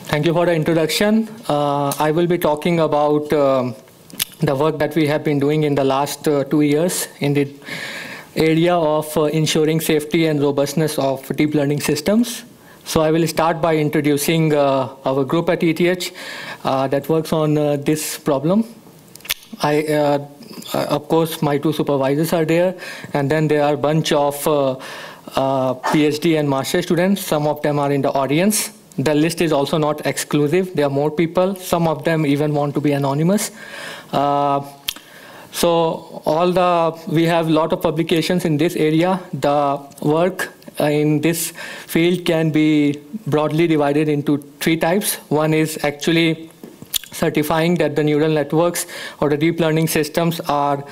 Thank you for the introduction. I will be talking about the work that we have been doing in the last 2 years in the area of ensuring safety and robustness of deep learning systems. So I will start by introducing our group at ETH that works on this problem. Of course, my two supervisors are there, and then there are a bunch of PhD and master students. Some of them are in the audience. The list is also not exclusive. There are more people. Some of them even want to be anonymous. So we have a lot of publications in this area. The work in this field can be broadly divided into 3 types. One is actually certifying that the neural networks or the deep learning systems are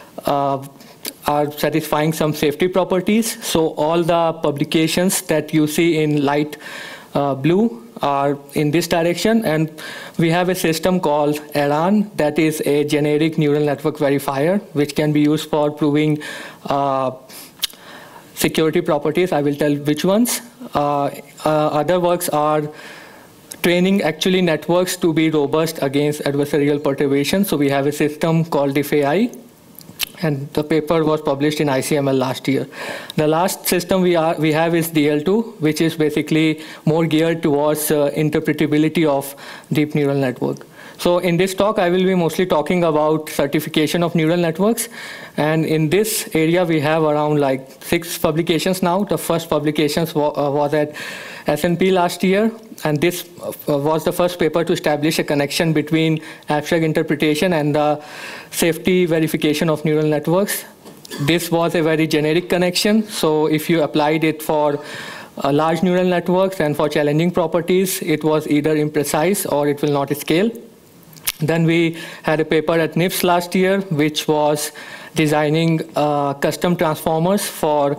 satisfying some safety properties. So all the publications that you see in light blue are in this direction, and we have a system called ARAN that is a generic neural network verifier which can be used for proving security properties. I will tell which ones. Other works are training actually networks to be robust against adversarial perturbations. So we have a system called DeFi, and the paper was published in ICML last year. The last system we have is DL2, which is basically more geared towards interpretability of deep neural network. So in this talk, I will be mostly talking about certification of neural networks. And in this area, we have around like 6 publications now. The first publications was at S&P last year. And this was the first paper to establish a connection between abstract interpretation and the safety verification of neural networks. This was a very generic connection. So if you applied it for large neural networks and for challenging properties, it was either imprecise or it will not scale. Then we had a paper at NIPS last year, which was designing custom transformers for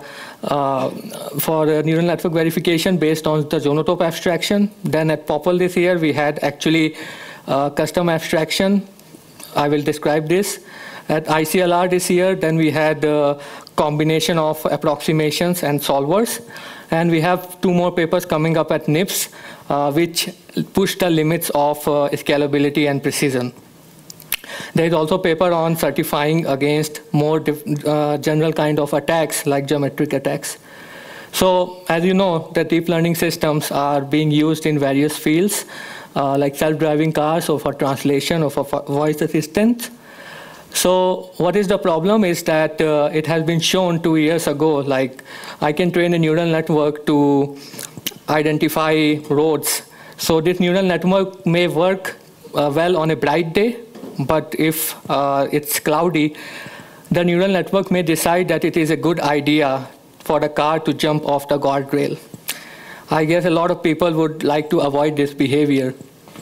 neural network verification based on the zonotope abstraction. Then at POPL this year, we had actually custom abstraction. I will describe this. At ICLR this year, then we had a combination of approximations and solvers. And we have 2 more papers coming up at NIPS, which push the limits of scalability and precision. There is also a paper on certifying against more general kind of attacks, like geometric attacks. So as you know, the deep learning systems are being used in various fields, like self-driving cars, or for translation, or for voice assistance. So what is the problem is that it has been shown 2 years ago, like I can train a neural network to identify roads. So this neural network may work well on a bright day, but if it's cloudy, the neural network may decide that it is a good idea for the car to jump off the guardrail. I guess a lot of people would like to avoid this behavior.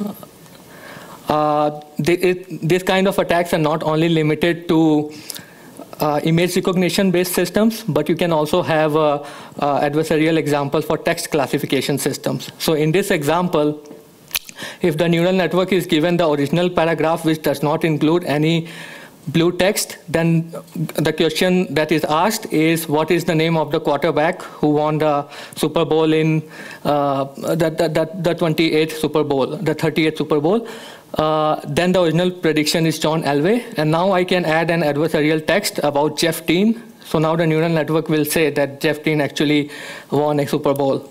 This kind of attacks are not only limited to image recognition based systems, but you can also have adversarial examples for text classification systems. So in this example, if the neural network is given the original paragraph which does not include any blue text, then the question that is asked is, what is the name of the quarterback who won the Super Bowl in the 28th Super Bowl, the 38th Super Bowl? Then the original prediction is John Elway, and now I can add an adversarial text about Jeff Dean. So now the neural network will say that Jeff Dean actually won a Super Bowl.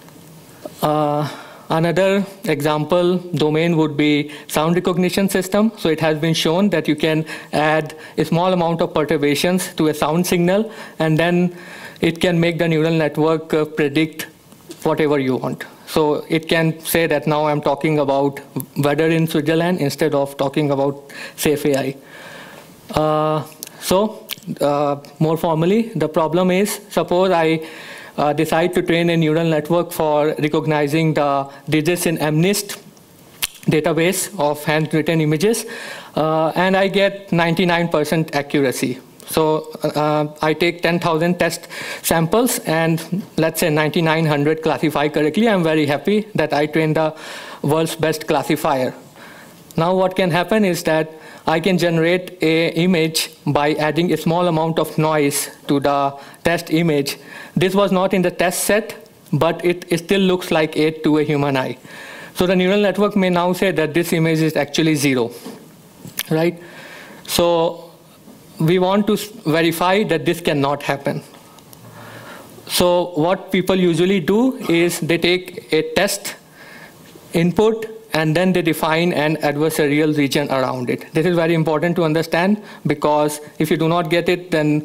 Another example domain would be sound recognition system. So it has been shown that you can add a small amount of perturbations to a sound signal, and then it can make the neural network predict whatever you want. So it can say that now I'm talking about weather in Switzerland instead of talking about safe AI. More formally, the problem is, suppose I decide to train a neural network for recognizing the digits in MNIST database of handwritten images, and I get 99% accuracy. So I take 10,000 test samples, and let's say 9,900 classify correctly. I'm very happy that I trained the world's best classifier. Now what can happen is that I can generate an image by adding a small amount of noise to the test image. This was not in the test set, but it still looks like it to a human eye. So the neural network may now say that this image is actually 0, right? So we want to verify that this cannot happen. So what people usually do is they take a test input and then they define an adversarial region around it. This is very important to understand, because if you do not get it, then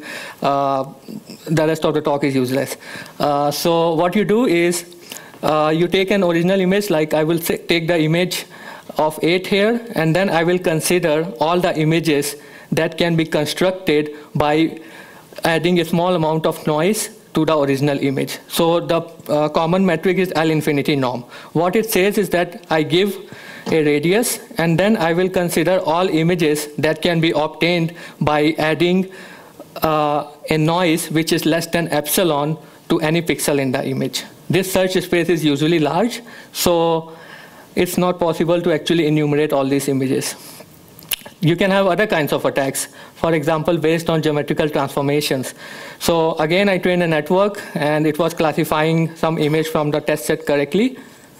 the rest of the talk is useless. So what you do is you take an original image, like I will take the image of 8 here, and then I will consider all the images that can be constructed by adding a small amount of noise to the original image. So the common metric is L infinity norm. What it says is that I give a radius, and then I will consider all images that can be obtained by adding a noise which is less than epsilon to any pixel in the image. This search space is usually large, so it's not possible to actually enumerate all these images. You can have other kinds of attacks, for example, based on geometrical transformations. So again, I trained a network, and it was classifying some image from the test set correctly.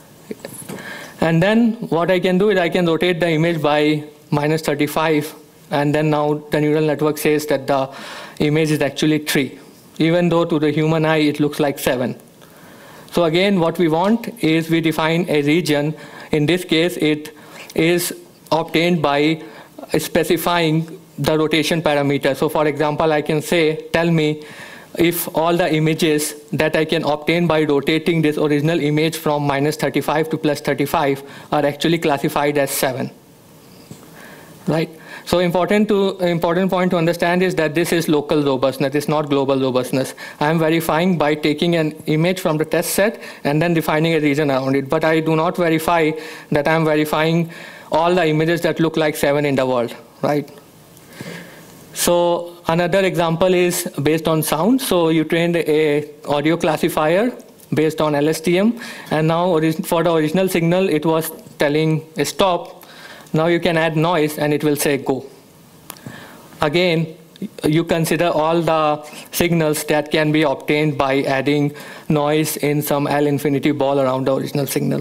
And then what I can do is I can rotate the image by -35, and then now the neural network says that the image is actually 3, even though to the human eye it looks like 7. So again, what we want is we define a region. In this case, it is obtained by specifying the rotation parameter. So for example, I can say, tell me if all the images that I can obtain by rotating this original image from -35 to +35 are actually classified as 7, right? So important point to understand is that this is local robustness, it's not global robustness. I am verifying by taking an image from the test set and then defining a region around it. But I do not verify that I am verifying all the images that look like 7 in the world, right? So another example is based on sound. So you trained a audio classifier based on LSTM, and now for the original signal it was telling a stop. Now you can add noise and it will say go. Again, you consider all the signals that can be obtained by adding noise in some L infinity ball around the original signal.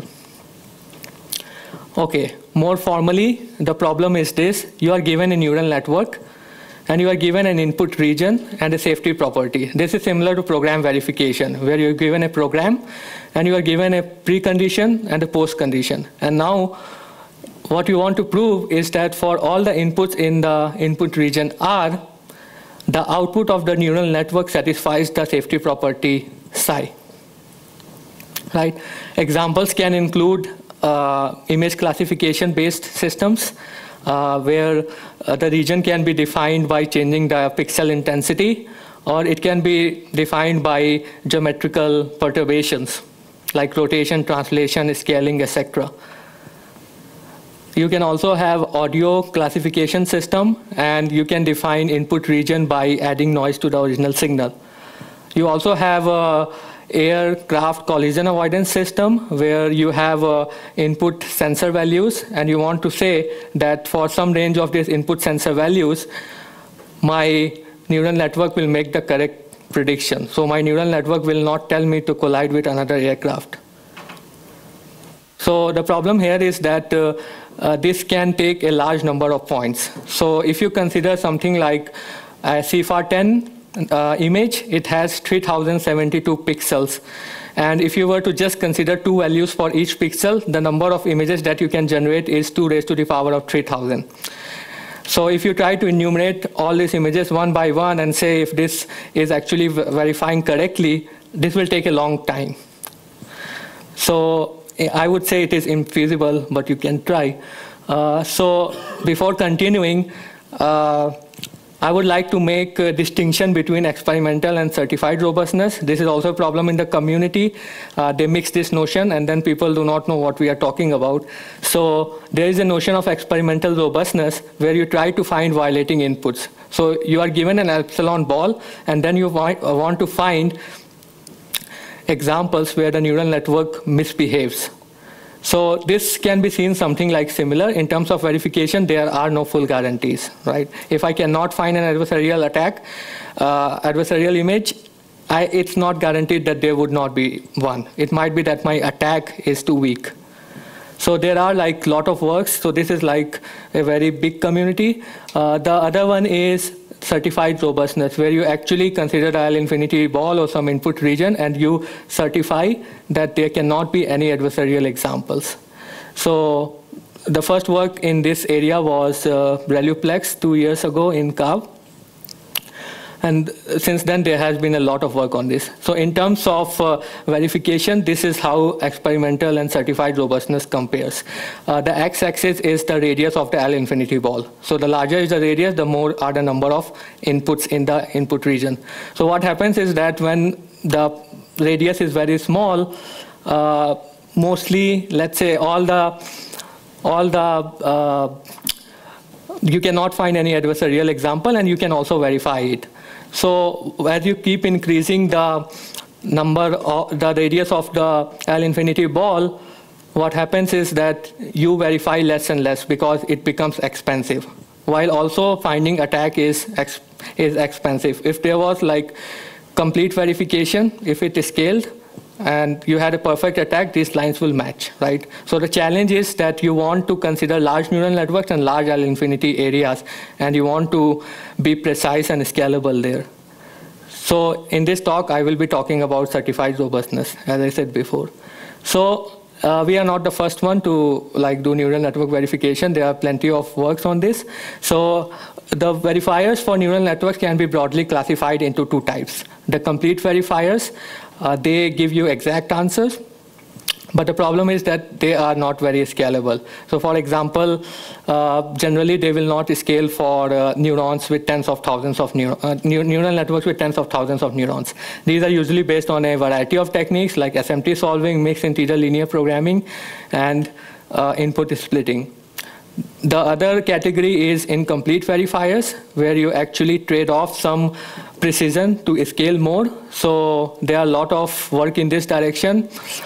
Okay, more formally, the problem is this. You are given a neural network, and you are given an input region and a safety property. This is similar to program verification, where you're given a program, and you are given a precondition and a postcondition. And now, what you want to prove is that for all the inputs in the input region R, the output of the neural network satisfies the safety property psi. Right? Examples can include image classification-based systems, where the region can be defined by changing the pixel intensity, or it can be defined by geometrical perturbations, like rotation, translation, scaling, etc. You can also have audio classification system, and you can define input region by adding noise to the original signal. You also have a aircraft collision avoidance system, where you have input sensor values, and you want to say that for some range of these input sensor values, my neural network will make the correct prediction. So my neural network will not tell me to collide with another aircraft. So the problem here is that this can take a large number of points. So if you consider something like a CFAR 10 image, it has 3072 pixels. And if you were to just consider 2 values for each pixel, the number of images that you can generate is 2 raised to the power of 3000. So if you try to enumerate all these images one by one and say if this is actually verifying correctly, this will take a long time. So I would say it is infeasible, but you can try. So before continuing, I would like to make a distinction between experimental and certified robustness. This is also a problem in the community. They mix this notion, and then people do not know what we are talking about. So there is a notion of experimental robustness where you try to find violating inputs. So you are given an epsilon ball, and then you want to find examples where the neural network misbehaves. So this can be seen something like similar. In terms of verification, there are no full guarantees, right? If I cannot find an adversarial attack, adversarial image, it's not guaranteed that there would not be one. It might be that my attack is too weak. So there are like lot of works. So this is like a very big community. The other one is certified robustness, where you actually consider L infinity ball or some input region, and you certify that there cannot be any adversarial examples. So the first work in this area was ReLUplex 2 years ago in CAV. And since then, there has been a lot of work on this. So in terms of verification, this is how experimental and certified robustness compares. The x-axis is the radius of the L infinity ball. So the larger is the radius, the more are the number of inputs in the input region. So what happens is that when the radius is very small, mostly, let's say, you cannot find any adversarial example, and you can also verify it. So as you keep increasing the radius of the L infinity ball, what happens is that you verify less and less because it becomes expensive. While also finding attack is expensive. If there was like complete verification, if it is scaled, and you had a perfect attack, these lines will match, right? So the challenge is that you want to consider large neural networks and large L infinity areas, and you want to be precise and scalable there. So in this talk, I will be talking about certified robustness, as I said before. So we are not the first one to do neural network verification. There are plenty of works on this. So the verifiers for neural networks can be broadly classified into two types. The complete verifiers, they give you exact answers, but the problem is that they are not very scalable. So for example, generally they will not scale for neurons with tens of thousands of neural networks with tens of thousands of neurons. These are usually based on a variety of techniques like SMT solving, mixed integer linear programming, and input splitting. The other category is incomplete verifiers, where you actually trade off some precision to scale more. So there are a lot of work in this direction.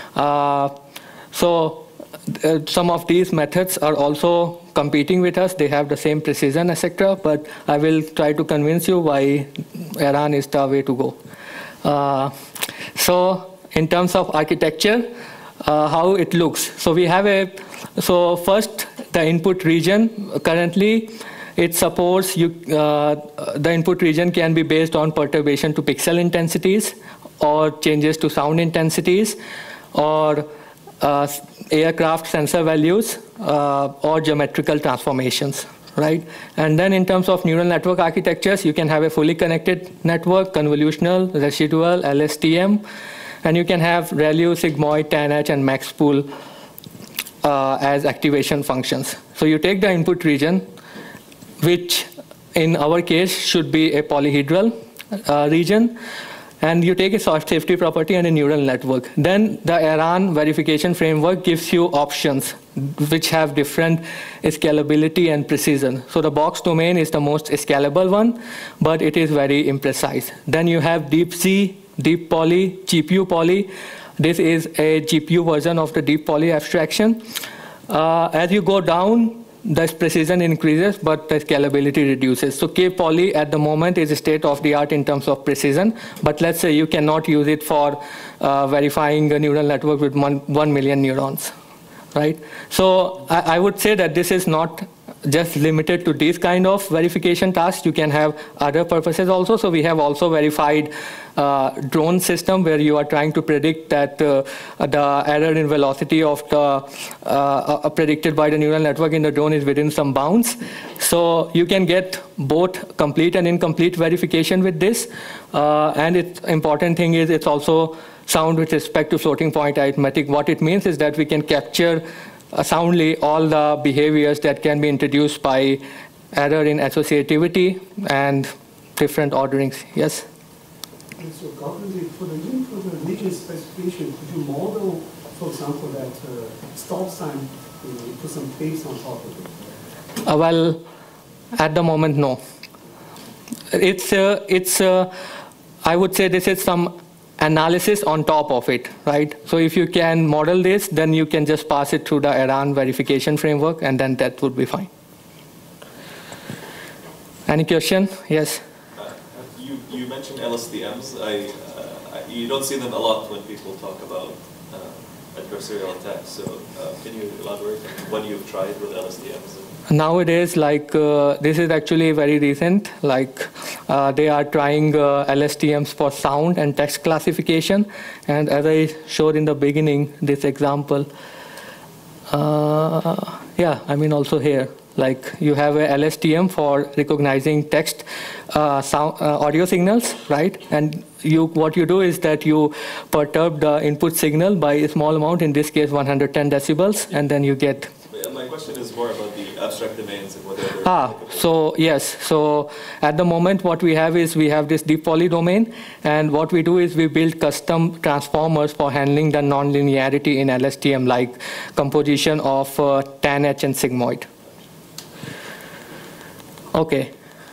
Some of these methods are also competing with us. They have the same precision, etc. But I will try to convince you why ARAN is the way to go. So in terms of architecture, how it looks. So we have so first, the input region. Currently, it supports the input region can be based on perturbation to pixel intensities, or changes to sound intensities, or aircraft sensor values, or geometrical transformations, right? And then in terms of neural network architectures, you can have a fully connected network, convolutional, residual, LSTM, and you can have ReLU, sigmoid, tanh, and maxpool as activation functions. So you take the input region, which in our case should be a polyhedral region, and you take a safety property and a neural network. Then the ARAN verification framework gives you options which have different scalability and precision. So the box domain is the most scalable one, but it is very imprecise. Then you have deep C, deep poly, GPU poly. This is a GPU version of the deep poly abstraction. As you go down, the precision increases, but the scalability reduces. So K-poly at the moment is state of the art in terms of precision, but let's say you cannot use it for verifying a neural network with 1 million neurons, right? So I would say that this is not just limited to these kind of verification tasks. You can have other purposes also. So we have also verified drone system, where you are trying to predict that the error in velocity of the predicted by the neural network in the drone is within some bounds. So you can get both complete and incomplete verification with this. And it's important thing is it's also sound with respect to floating point arithmetic. What it means is that we can capture soundly all the behaviors that can be introduced by error in associativity and different orderings. Yes? And so, Gagandeep, for the region specification, could you model, for example, that stop sign, put some base on top of it? Well, at the moment, no. I would say this is some analysis on top of it, right? So if you can model this, then you can just pass it through the ARAN verification framework, and then that would be fine. Any question? Yes? You mentioned LSTMs. You don't see them a lot when people talk about adversarial attacks. So can you elaborate on what you've tried with LSTMs? Nowadays, like this is actually very recent, like they are trying LSTMs for sound and text classification. And as I showed in the beginning, this example, yeah, I mean also here, like you have a LSTM for recognizing text sound, audio signals, right? And what you do is that you perturb the input signal by a small amount, in this case 110 decibels, and then you get. My question is more about the abstract domains and whether so yes, so at the moment what we have is we have this deep poly domain, and what we do is we build custom transformers for handling the nonlinearity in LSTM, like composition of tan-H and sigmoid. Okay.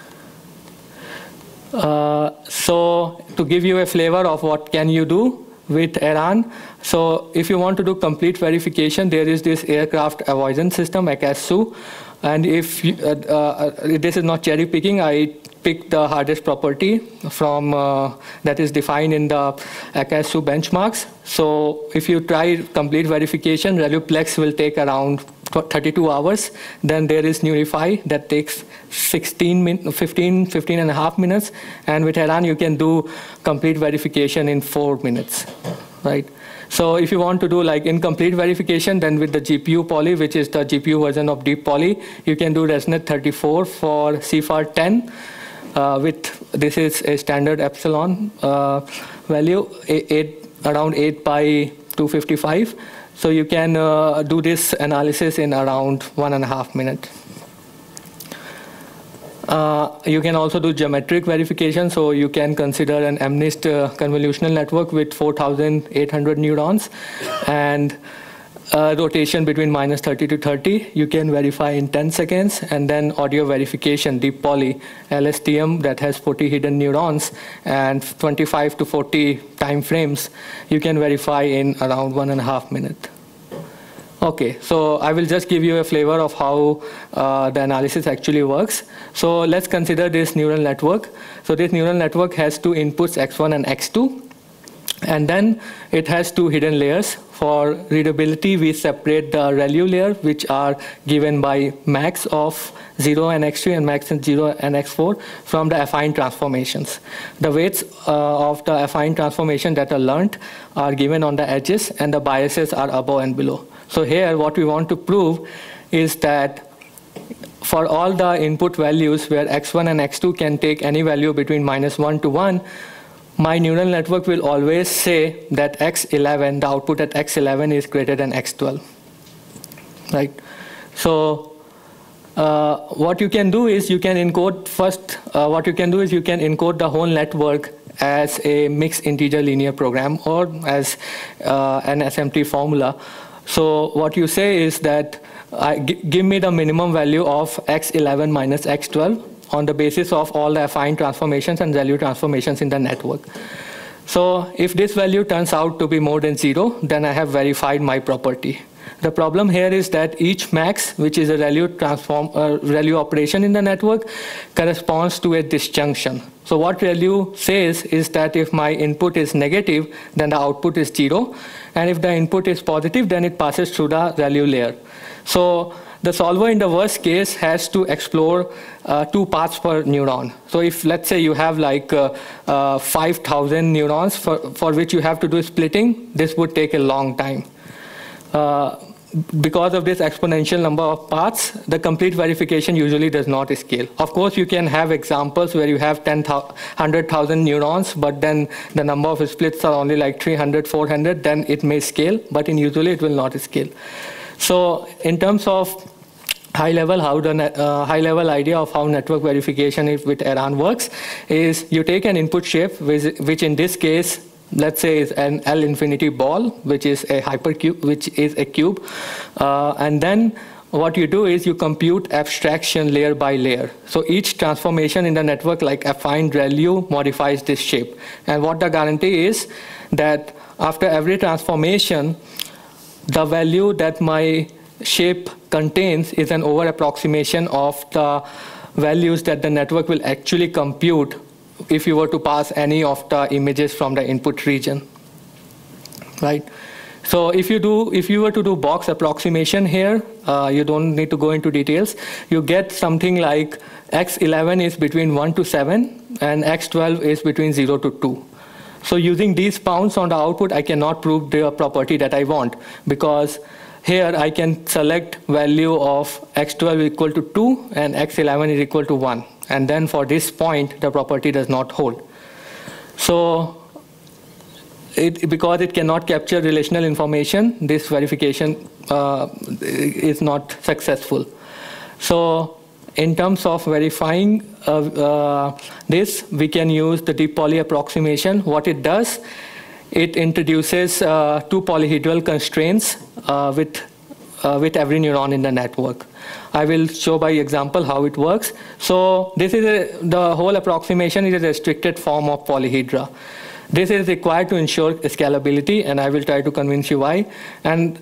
So to give you a flavor of what can you do with Iran, so if you want to do complete verification, there is this aircraft avoidance system, ACAS-SU, and if you, this is not cherry picking, I picked the hardest property from that is defined in the ACAS-SU benchmarks. So if you try complete verification, ReluPlex will take around 32 hours. Then there is Nurify that takes 15 and a half minutes. And with Iran, you can do complete verification in 4 minutes, right? So if you want to do like incomplete verification, then with the GPU poly, which is the GPU version of deep poly, you can do ResNet 34 for CFAR 10. With this is a standard epsilon value, around 8 by 255. So you can do this analysis in around 1.5 minutes. You can also do geometric verification, so you can consider an MNIST convolutional network with 4,800 neurons and rotation between -30 to 30. You can verify in 10 seconds, and then audio verification, deep poly, LSTM that has 40 hidden neurons and 25 to 40 time frames. You can verify in around 1.5 minutes. Okay, so I will just give you a flavor of how the analysis actually works. So let's consider this neural network. So this neural network has two inputs, X1 and X2. And then it has two hidden layers. For readability, we separate the ReLU layer, which are given by max of 0 and X3 and max and 0 and X4 from the affine transformations. The weights of the affine transformation that are learned are given on the edges, and the biases are above and below. So here, what we want to prove is that for all the input values where X1 and X2 can take any value between -1 to 1, my neural network will always say that X11, the output at X11 is greater than X12, right? So what you can do is you can encode first, what you can do is you can encode the whole network as a mixed integer linear program or as an SMT formula. So what you say is that give me the minimum value of X11 minus X12 on the basis of all the affine transformations and ReLU transformations in the network. So if this value turns out to be more than 0, then I have verified my property. The problem here is that each max, which is a ReLU operation in the network, corresponds to a disjunction. So what ReLU says is that if my input is negative, then the output is 0. And if the input is positive, then it passes through the ReLU layer. So the solver in the worst case has to explore 2 paths per neuron. So if let's say you have like 5,000 neurons for which you have to do splitting, this would take a long time. Because of this exponential number of paths, the complete verification usually does not scale. Of course, you can have examples where you have 100,000 neurons, but then the number of splits are only like 300, 400, then it may scale, but usually it will not scale. So in terms of high-level idea of how network verification with Iran works is you take an input shape, which in this case, let's say is an L infinity ball, which is a hypercube, which is a cube. And then what you do is you compute abstraction layer by layer. So each transformation in the network, like affine ReLU, modifies this shape. And what the guarantee is that after every transformation, the value that my shape contains is an over approximation of the values that the network will actually compute if you were to pass any of the images from the input region, right? So if you were to do box approximation here, you don't need to go into details. You get something like x11 is between 1 to 7 and x12 is between 0 to 2. So using these bounds on the output, I cannot prove the property that I want, because here I can select value of x12 equal to 2 and x11 is equal to 1. And then for this point, the property does not hold. So because it cannot capture relational information, this verification is not successful. So in terms of verifying this, we can use the deep poly approximation. What it does, it introduces 2 polyhedral constraints with every neuron in the network. I will show by example how it works. So this is the whole approximation is a restricted form of polyhedra. This is required to ensure scalability, and I will try to convince you why. And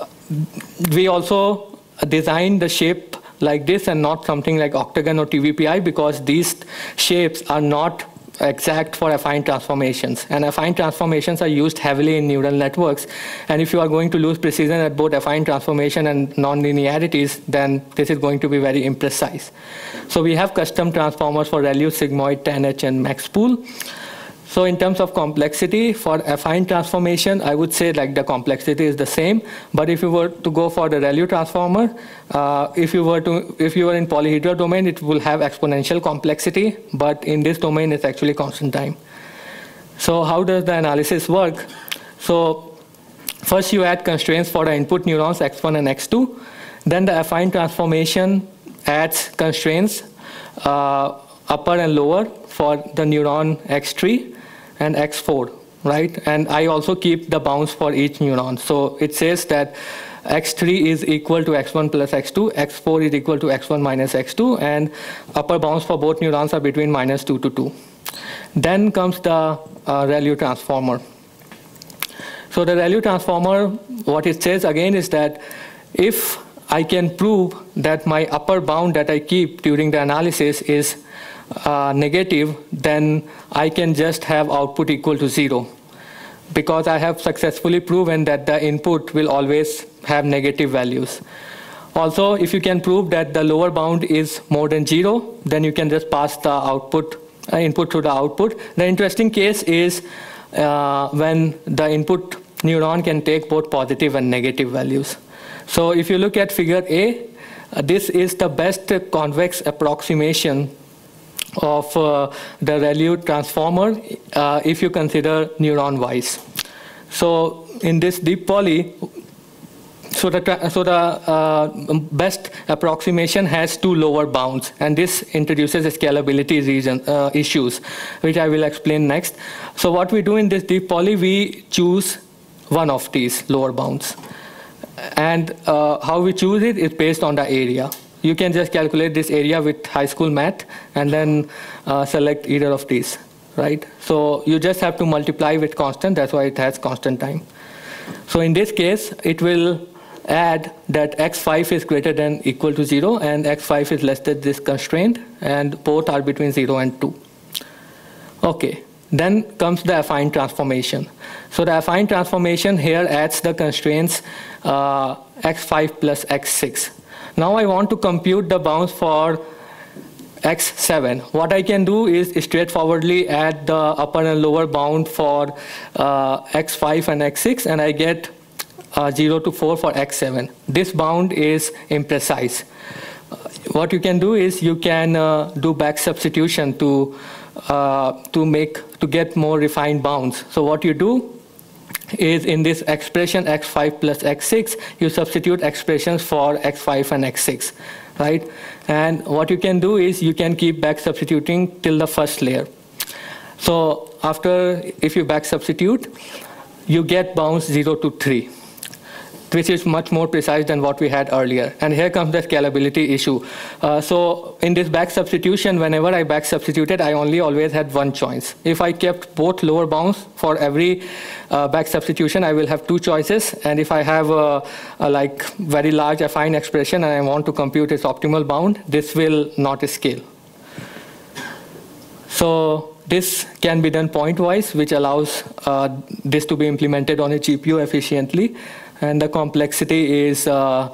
we also designed the shape like this and not something like octagon or TVPI, because these shapes are not exact for affine transformations. And affine transformations are used heavily in neural networks. And if you are going to lose precision at both affine transformation and nonlinearities, then this is going to be very imprecise. So we have custom transformers for ReLU, sigmoid, 10H, and maxpool. So in terms of complexity, for affine transformation, I would say like the complexity is the same. But if you were to go for the ReLU transformer, if you were in polyhedral domain, it will have exponential complexity. But in this domain, it's actually constant time. So how does the analysis work? So first you add constraints for the input neurons x1 and x2. Then the affine transformation adds constraints upper and lower for the neuron x3 and x4, right? And I also keep the bounds for each neuron. So it says that x3 is equal to x1 plus x2, x4 is equal to x1 minus x2, and upper bounds for both neurons are between -2 to 2. Then comes the ReLU transformer. So the ReLU transformer, what it says again is that if I can prove that my upper bound that I keep during the analysis is negative, then I can just have output equal to 0, because I have successfully proven that the input will always have negative values. Also, if you can prove that the lower bound is more than 0, then you can just pass the output input to the output. The interesting case is when the input neuron can take both positive and negative values. So if you look at figure A, this is the best convex approximation of the ReLU transformer if you consider neuron-wise. So in this deep poly, so the best approximation has 2 lower bounds, and this introduces scalability issues, which I will explain next. So what we do in this deep poly, we choose one of these lower bounds. And how we choose it is based on the area. You can just calculate this area with high school math and then select either of these, right? So you just have to multiply with constant. That's why it has constant time. So in this case, it will add that x5 is greater than equal to 0 and x5 is less than this constraint, and both are between 0 and 2. Okay, then comes the affine transformation. So the affine transformation here adds the constraints x5 plus x6. Now I want to compute the bounds for x7. What I can do is straightforwardly add the upper and lower bound for x5 and x6, and I get 0 to 4 for x7. This bound is imprecise. What you can do is you can do back substitution to get more refined bounds. So what you do is in this expression x5 plus x6, you substitute expressions for x5 and x6, right? And what you can do is you can keep back substituting till the first layer. So after, if you back substitute, you get bounds 0 to 3, which is much more precise than what we had earlier. And here comes the scalability issue. So in this back substitution, whenever I back substituted, I always had one choice. If I kept both lower bounds for every back substitution, I will have 2 choices. And if I have a like very large affine expression and I want to compute its optimal bound, this will not scale. So this can be done point-wise, which allows this to be implemented on a GPU efficiently. And the complexity is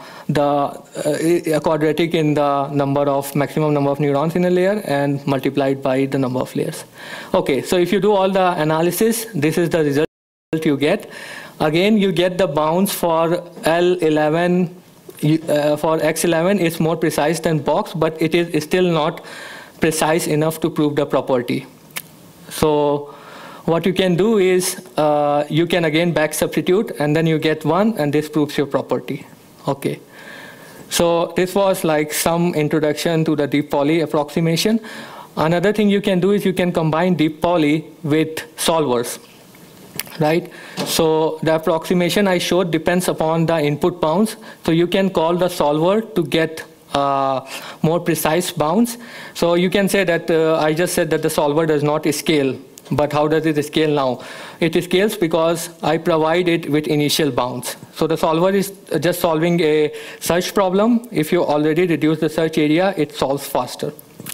quadratic in the maximum number of neurons in a layer and multiplied by the number of layers. Okay, so if you do all the analysis, this is the result you get. Again, you get the bounds for L11, for X11 is more precise than box, but it is still not precise enough to prove the property. So what you can do is you can again back substitute, and then you get 1, and this proves your property. Okay. So this was like some introduction to the deep poly approximation. Another thing you can do is you can combine deep poly with solvers, right? So the approximation I showed depends upon the input bounds. So you can call the solver to get more precise bounds. So you can say that I just said that the solver does not scale. But how does it scale now? It scales because I provide it with initial bounds. So the solver is just solving a search problem. If you already reduce the search area, it solves faster.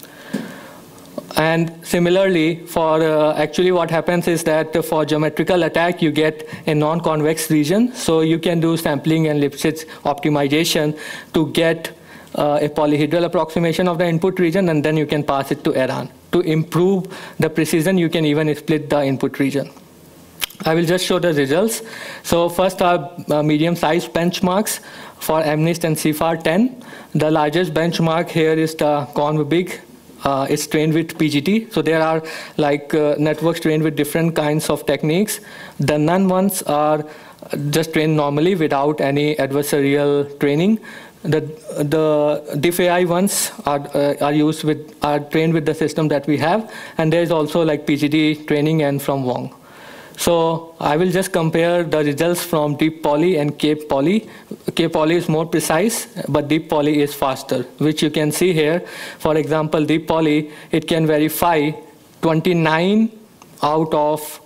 And similarly, for actually what happens is that for geometrical attack, you get a non-convex region. So you can do sampling and Lipschitz optimization to get a polyhedral approximation of the input region, and then you can pass it to Eran. To improve the precision, you can even split the input region. I will just show the results. So first are medium-sized benchmarks for MNIST and CFAR 10. The largest benchmark here is the ConvBig. It's trained with PGT. So there are like networks trained with different kinds of techniques. The none ones are just trained normally without any adversarial training. The DIFAI ones are trained with the system that we have, and there is also like PGT training and from Wong. So I will just compare the results from deep poly and Cape poly. Cape poly is more precise, but deep poly is faster, which you can see here. For example, deep poly, it can verify 29 out of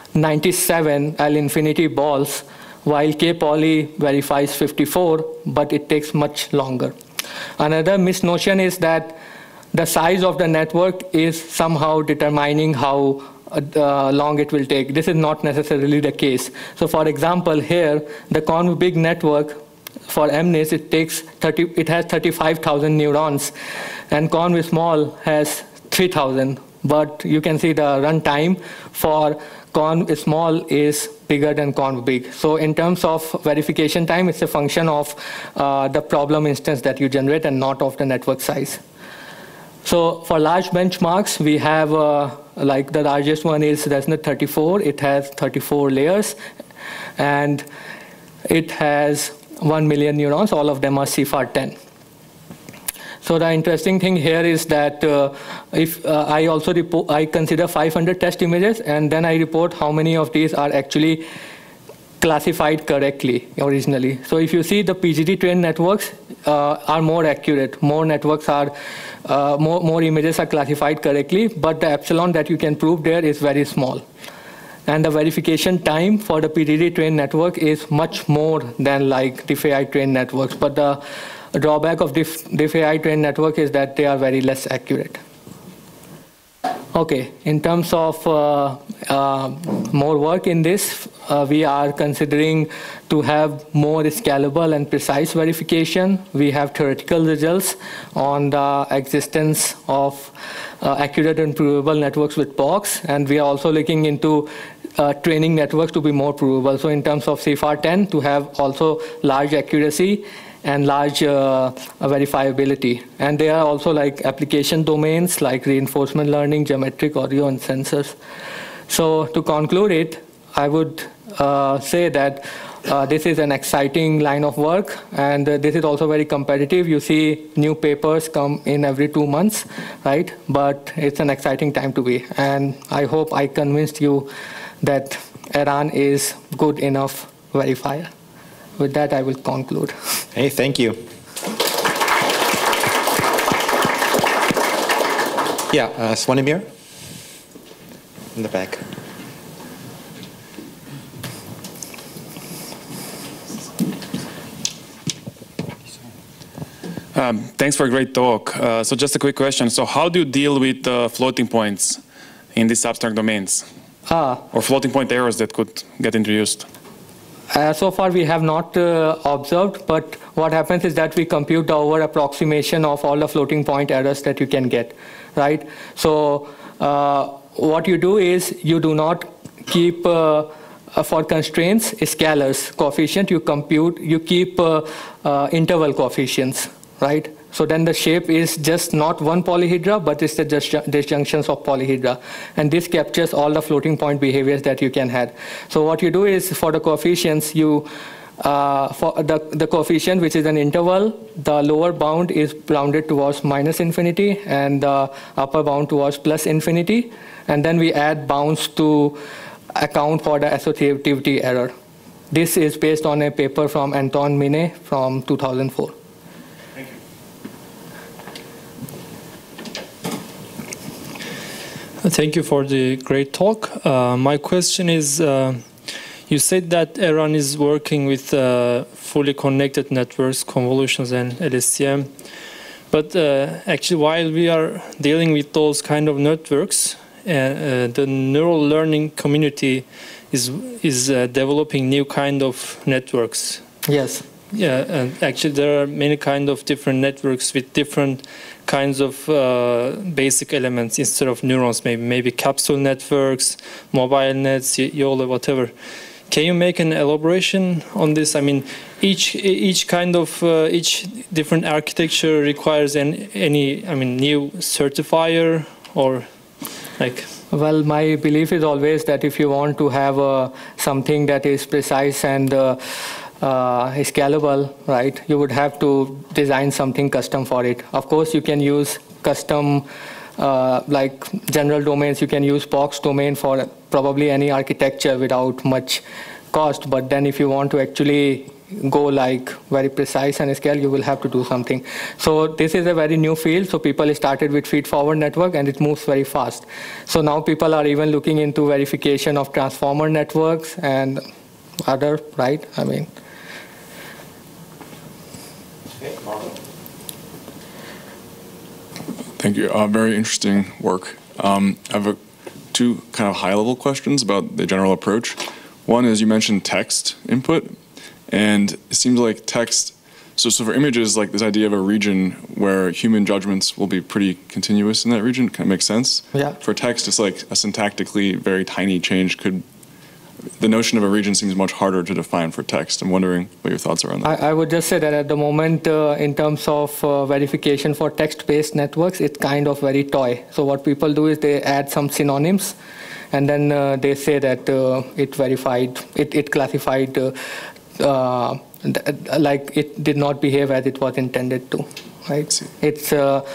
97 L infinity balls, while K-poly verifies 54, but it takes much longer. Another misnotion is that the size of the network is somehow determining how long it will take. This is not necessarily the case. So for example, here, the ConvBig network for MNIST, it has 35,000 neurons, and ConvSmall has 3,000. But you can see the runtime for ConvSmall is bigger than ConvBig. So in terms of verification time, it's a function of the problem instance that you generate and not of the network size. So for large benchmarks, we have like the largest one is ResNet 34. It has 34 layers, and it has 1 million neurons. All of them are CFAR 10. So the interesting thing here is that if I also I consider 500 test images, and then I report how many of these are actually classified correctly originally. So if you see, the PGT trained networks are more accurate. More networks are, more images are classified correctly, but the epsilon that you can prove there is very small. And the verification time for the PGT trained network is much more than like DIFAI trained networks. But the drawback of DIFAI trained network is that they are very less accurate. Okay, in terms of more work in this, we are considering to have more scalable and precise verification. We have theoretical results on the existence of accurate and provable networks with box, and we are also looking into training networks to be more provable. So in terms of CFAR 10, to have also large accuracy and large verifiability. And there are also like application domains like reinforcement learning, geometric, audio, and sensors. So to conclude it, I would say that this is an exciting line of work, and this is also very competitive. You see new papers come in every 2 months, right? But it's an exciting time to be. And I hope I convinced you that Eran is good enough verifier. With that, I will conclude. Hey, thank you. Yeah, Swanimir in the back. Thanks for a great talk. So just a quick question. So how do you deal with floating points in these abstract domains? Or floating point errors that could get introduced? So far we have not observed, but what happens is that we compute the over approximation of all the floating point errors that you can get, right? So what you do is you do not keep for constraints scalars coefficient, you keep interval coefficients, right? So then the shape is just not one polyhedra, but it's the disjunctions of polyhedra. And this captures all the floating point behaviors that you can have. So what you do is for the coefficients, for the coefficient, which is an interval, the lower bound is rounded towards minus infinity and the upper bound towards plus infinity. And then we add bounds to account for the associativity error. This is based on a paper from Anton Minet from 2004. Thank you for the great talk. My question is, you said that Eran is working with fully connected networks, convolutions, and LSTM. But actually, while we are dealing with those kind of networks, the neural learning community is developing new kind of networks. Yes. Yeah, and actually there are many kind of different networks with different kinds of basic elements instead of neurons, maybe capsule networks, mobile nets, YOLO, whatever. Can you make an elaboration on this? I mean, each different architecture requires any new certifier or like. Well, my belief is always that if you want to have something that is precise and scalable, right, you would have to design something custom for it. Of course, you can use custom, like general domains, you can use POX domain for probably any architecture without much cost. But then if you want to actually go like very precise and scale, you will have to do something. So this is a very new field. So people started with feed-forward network and it moves very fast. So now people are even looking into verification of transformer networks and other, right? I mean. Thank you. Very interesting work. I have two kind of high-level questions about the general approach. One is you mentioned text input, and it seems like text. So for images, like this idea of a region where human judgments will be pretty continuous in that region kind of makes sense. Yeah. For text, it's like a syntactically very tiny change could. The notion of a region seems much harder to define for text. I'm wondering what your thoughts are on that. I would just say that at the moment, in terms of verification for text-based networks, it's kind of very toy. So what people do is they add some synonyms, and then they say that it verified, it classified, like it did not behave as it was intended to. Right? It's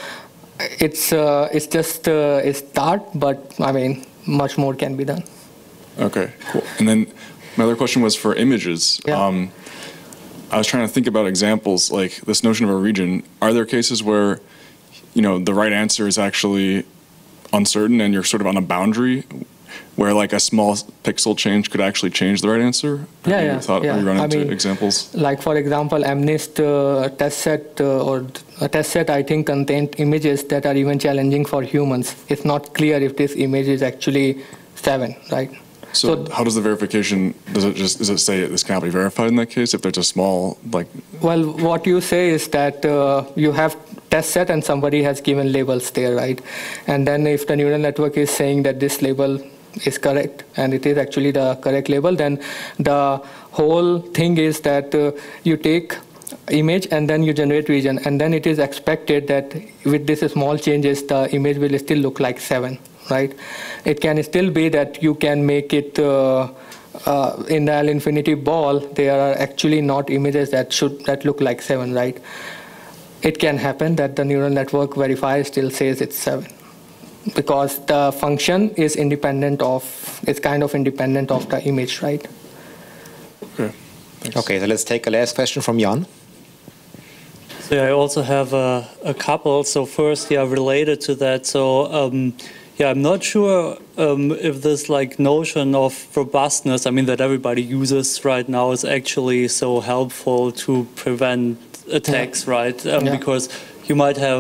just a start, but I mean, much more can be done. Okay, cool. And then my other question was for images. Yeah. I was trying to think about examples like this notion of a region. Are there cases where, the right answer is actually uncertain and you're sort of on a boundary where like a small pixel change could actually change the right answer? Yeah. Have you run into examples? Like for example, MNIST test set or a test set I think contained images that are even challenging for humans. It's not clear if this image is actually 7, right? So how does the verification, does it say this cannot be verified in that case if there's a small, like? Well, what you say is that you have test set and somebody has given labels there, right? And then if the neural network is saying that this label is correct and it is actually the correct label, then the whole thing is that you take image and then you generate region, and then it is expected that with this small changes, the image will still look like 7. Right? It can still be that you can make it in the L infinity ball. There are actually not images that look like 7, right? It can happen that the neural network verifier still says it's 7 because the function is independent of. It's kind of independent of the image, right? Okay. Thanks. Okay, so let's take a last question from Jan. So I also have a couple. So first, related to that. So. I'm not sure if this notion of robustness, that everybody uses right now, is actually so helpful to prevent attacks, right? Because you might have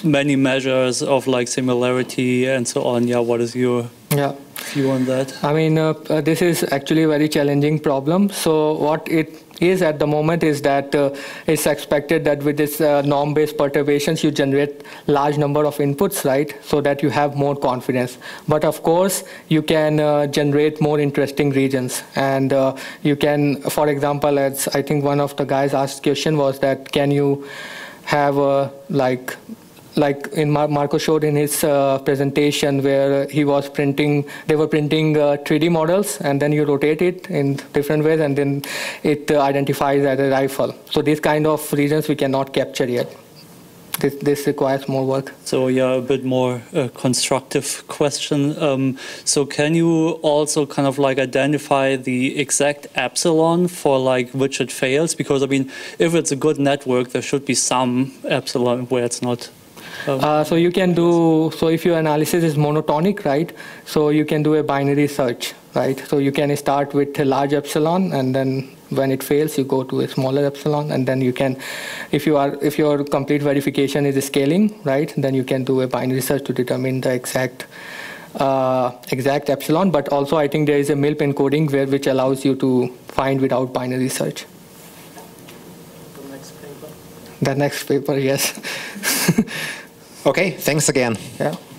many measures of like similarity and so on. Yeah, what is your view on that? I mean, this is actually a very challenging problem. So what it is at the moment is that it's expected that with this norm-based perturbations, you generate large number of inputs, right? So that you have more confidence. But of course, you can generate more interesting regions. And you can, for example, as I think one of the guys asked question was that, can you have like in Marco showed in his presentation where he was printing, they were printing 3D models, and then you rotate it in different ways, and then it identifies as a rifle. So these kind of regions we cannot capture yet. This requires more work. So yeah, a bit more constructive question. So can you also kind of like identify the exact epsilon for like which it fails? Because I mean, if it's a good network, there should be some epsilon where it's not. So you can do, so if your analysis is monotonic, right, so you can do a binary search, right? So you can start with a large epsilon, and then when it fails, you go to a smaller epsilon, and then you can, if your complete verification is scaling, right, then you can do a binary search to determine the exact epsilon. But also I think there is a MILP encoding which allows you to find without binary search. The next paper, yes. Okay, thanks again. Yeah.